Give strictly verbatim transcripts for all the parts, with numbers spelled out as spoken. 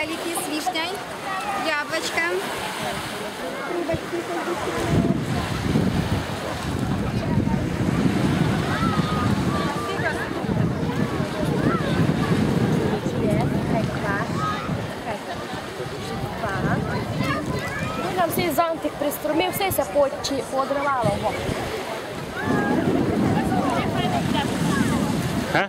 рогалики с вишней, яблочком. Нам цей зонтик приструмив, все подривало його. А?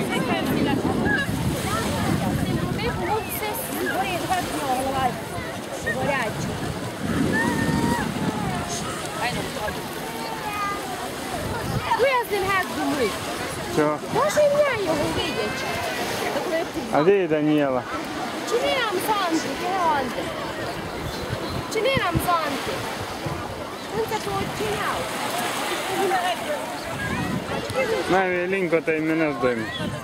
Ну я з ним геть думаю. Що? Може і мене його видять. А де Даніела? Чини нам зонтик, Геонди. Чини нам зонтик. Він це тут чиняв. Навіть Лінко та й мене здойме.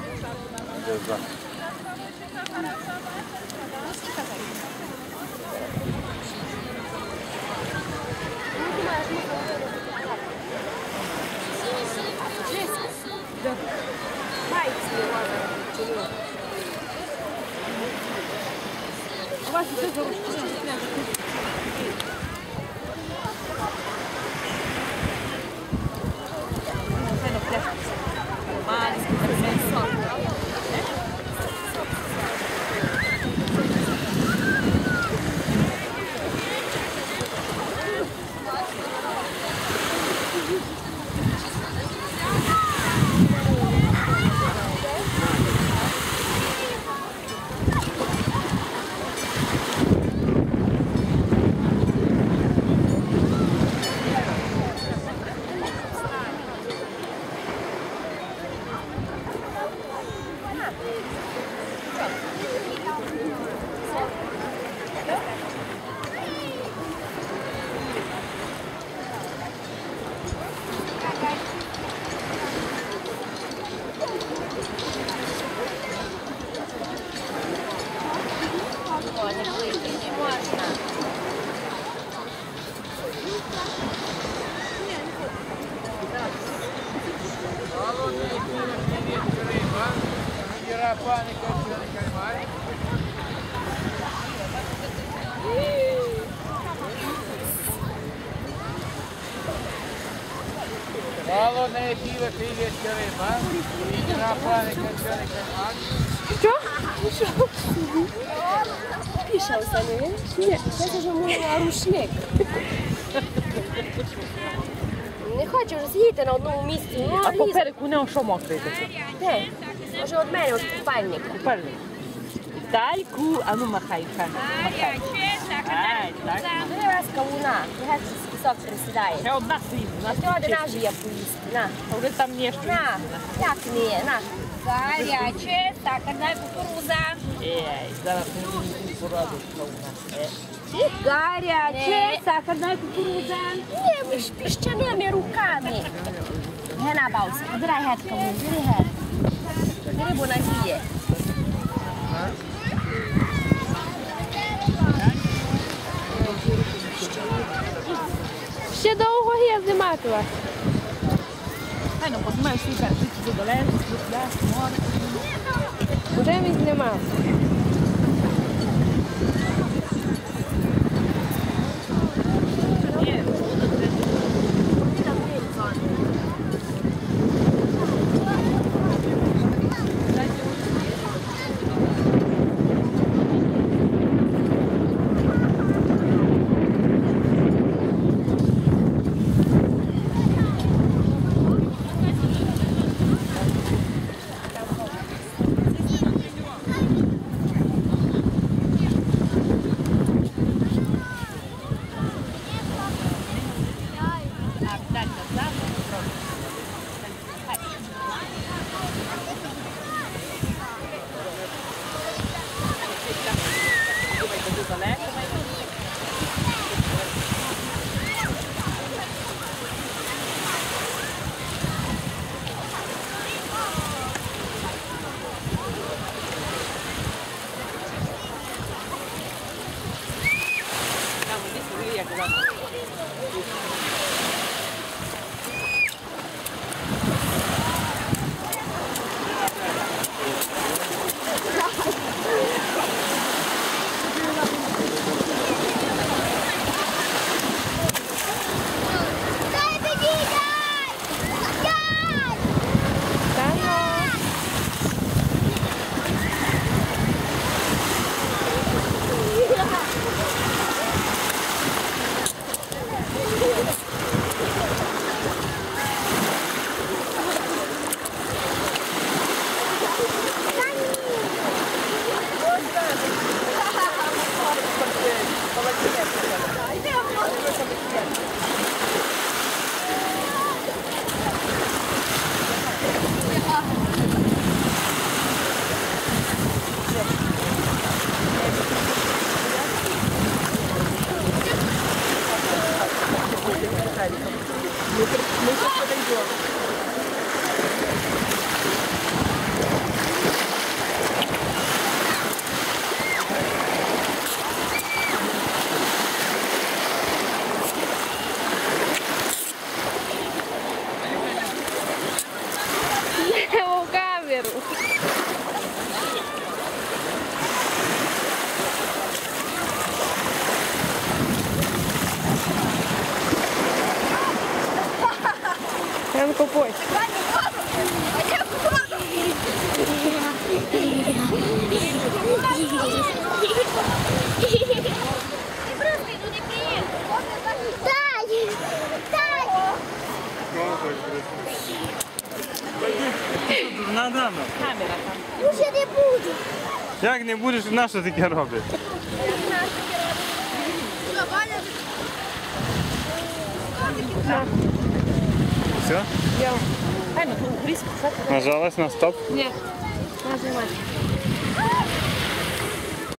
Мало не пиво, креветки, рыба. И на плане копченый кальмар. Що? Що? Пішався, не? Ні, це вже мовила рушник. Не хочу вже сидіти на одному місці. Ну, А поперек у нього що мокрий такий? де? Може від мене, від купальника. Купальник. Дальку, а ну махай, махай. Ай, так. Бери раз кавуна, нехай пісок присідає. Ще одна сильна. А ти один наш є поїсти, на. А вже там ніж. На, як не, на. Горячая, сахарная кукуруза. Ей, зараз не мені пораду, що у нас. Горячая, сахарная кукуруза. Ні, ж піщаними руками. Гена бався, збирай геть кавун, бери геть. Бери, бо нагіє. Ще довго є знімати вас. Хай, ну, познімаю свій перший задалежність, сюди, море. Уже він знімав. камера там. Уже не буду. Як не будеш, на що таке робить? Все? Ajmo tu u Hrisku sad. Нажалась на стоп? Нажимай.